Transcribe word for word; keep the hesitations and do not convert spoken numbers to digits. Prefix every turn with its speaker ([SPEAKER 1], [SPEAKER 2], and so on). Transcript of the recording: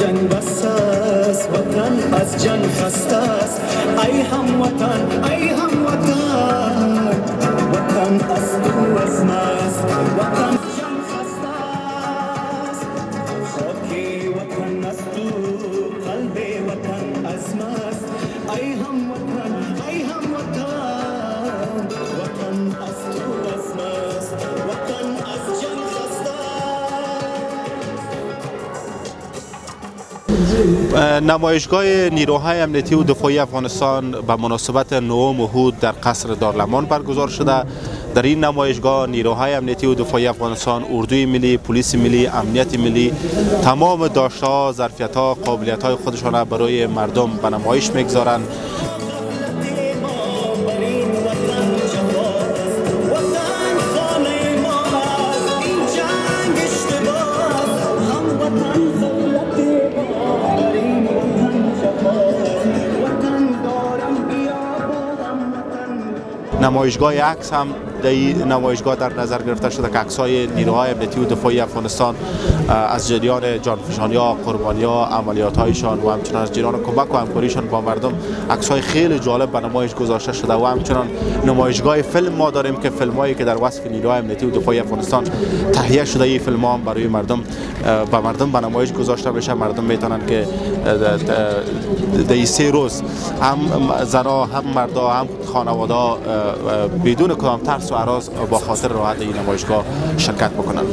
[SPEAKER 1] جنگ بس است، وطن از جنگ خسته است. ای هموطن ای هموطن، وطن از تو از ماست، وطن جنگ خسته است. خاکی وطن از تو، قلب وطن از ماست. ای هموطن ای هموطن، وطن از تو از ماست، وطن از جنگ خسته است.
[SPEAKER 2] نمایشگاه نیروهای امنیتی و دفاعی افغانستان به مناسبت نهم اهود در قصر دارالمان برگزار شده. در این نمایشگاه نیروهای امنیتی و دفاعی افغانستان، اردوی ملی، پلیس ملی، امنیت ملی تمام داشته‌ها، ظرفیت‌ها، قابلیت‌های خودشان را برای مردم به نمایش می‌گذارند. نمایشگاه عکس هم در این نمایشگاه در نظر گرفته شده که عکس‌های نیروهای امنیتی و دفاعی افغانستان از جریان جانفشانی‌ها، قربانی‌ها، عملیات‌هایشان و همچنین از جریان کمک و همکاریشان با مردم عکس‌های خیلی جالب به نمایش گذاشته شده و همچنین نمایشگاه فیلم ما داریم که فیلم‌هایی که در وصف نیروهای امنیتی و دفاعی افغانستان تهیه شده، این فیلم‌ها هم برای مردم به مردم به نمایش گذاشته بشه. مردم میتونن که در این سه روز هم زن‌ها هم مردها هم خانواده‌ها بدون کدام ترس و هراس با خاطر راحت این نمایشگاه شرکت بکنند.